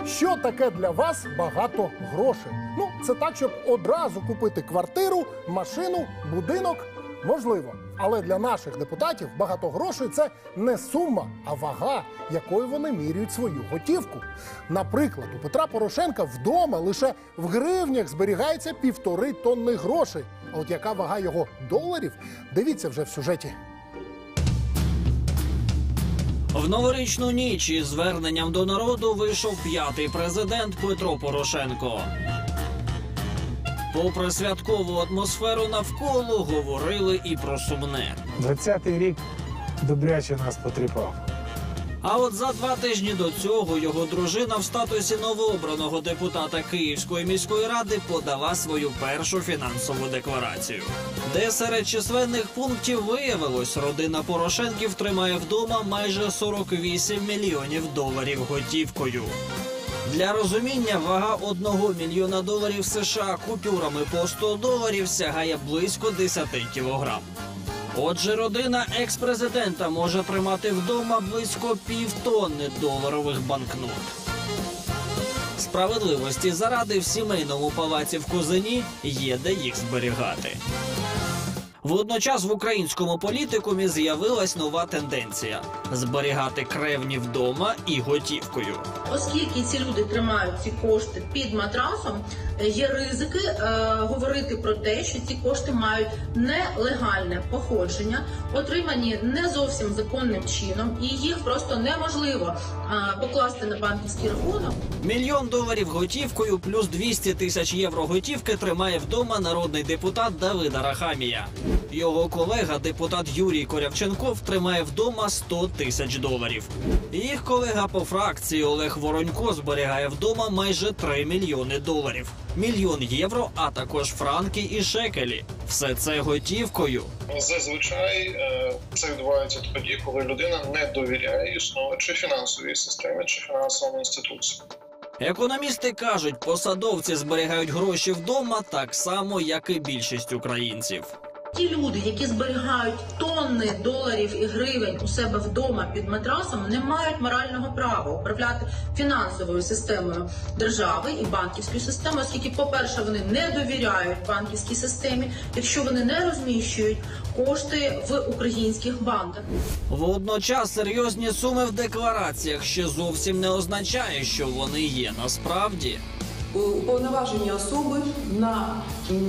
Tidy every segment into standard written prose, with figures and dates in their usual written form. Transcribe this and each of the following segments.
Що таке для вас багато грошей? Ну, це так, щоб одразу купити квартиру, машину, будинок. Можливо. Але для наших депутатів багато грошей – це не сума, а вага, якою вони міряють свою готівку. Наприклад, у Петра Порошенка вдома лише в гривнях зберігається 1,5 тонни грошей. А от яка вага його доларів – дивіться вже в сюжеті. В новорічну ніч із зверненням до народу вийшов 5-й президент Петро Порошенко. Попри святкову атмосферу навколо, говорили і про сумне. 20-й рік добряче нас потріпав. А от за 2 тижні до цього його дружина в статусі новообраного депутата Київської міської ради подала свою першу фінансову декларацію, де серед численних пунктів виявилось, родина Порошенків тримає вдома майже 48 мільйонів доларів готівкою. Для розуміння, вага $1 мільйона США купюрами по $100 сягає близько 10 кілограм. Отже, родина екс-президента може тримати вдома близько 1,5 тонни доларових банкнот. Справедливості заради в сімейному палаці в Козині є де їх зберігати. Водночас в українському політикумі з'явилась нова тенденція – зберігати кревні вдома і готівкою. Оскільки ці люди тримають ці кошти під матрасом, є ризики говорити про те, що ці кошти мають нелегальне походження, отримані не зовсім законним чином, і їх просто неможливо покласти на банківський рахунок. $1 мільйон готівкою плюс 200 тисяч євро готівки тримає вдома народний депутат Давид Арахамія. Його колега, депутат Юрій Корявченков, тримає вдома $100 тисяч. Їх колега по фракції Олег Воронько зберігає вдома майже $3 мільйони. $1 мільйон євро, а також франки і шекелі. Все це готівкою. Зазвичай це відбувається тоді, коли людина не довіряє існуючій фінансовій системі чи фінансовим інституціям. Економісти кажуть, посадовці зберігають гроші вдома так само, як і більшість українців. Ті люди, які зберігають тонни доларів і гривень у себе вдома під матрасом, не мають морального права управляти фінансовою системою держави і банківською системою, оскільки, по-перше, вони не довіряють банківській системі, якщо вони не розміщують кошти в українських банках. Водночас серйозні суми в деклараціях ще зовсім не означає, що вони є насправді. Уповноважені особи на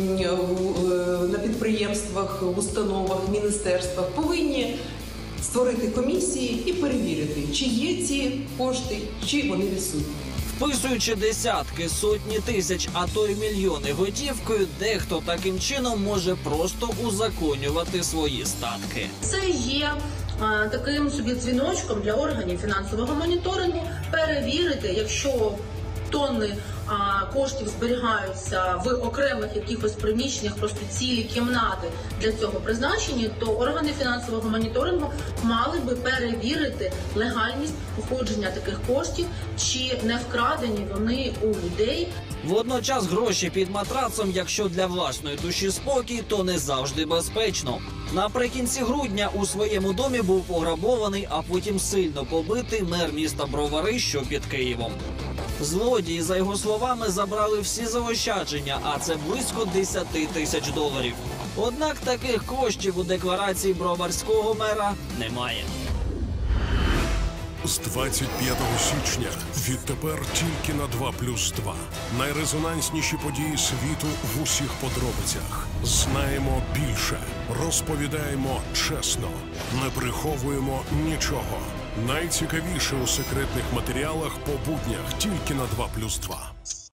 підприємствах, установах, міністерствах повинні створити комісії і перевірити, чи є ці кошти, чи вони відсутні. Вписуючи десятки, сотні тисяч, а то й мільйони готівкою, дехто таким чином може просто узаконювати свої статки. Це є таким собі дзвіночком для органів фінансового моніторингу перевірити, якщо тонни коштів зберігаються в окремих якихось приміщеннях, просто цілі кімнати для цього призначені, то органи фінансового моніторингу мали би перевірити легальність походження таких коштів, чи не вкрадені вони у людей. Водночас гроші під матрацом, якщо для власної душі спокій, то не завжди безпечно. Наприкінці грудня у своєму домі був пограбований, а потім сильно побитий мер міста Бровари, що під Києвом. Злодії, за його словами, забрали всі заощадження, а це близько $10 тисяч. Однак таких коштів у декларації броварського мера немає. З 25 січня відтепер тільки на 2+2. Найрезонансніші події світу в усіх подробицях. Знаємо більше, розповідаємо чесно, не приховуємо нічого. Найцікавіше у секретних матеріалах по буднях тільки на 2+2.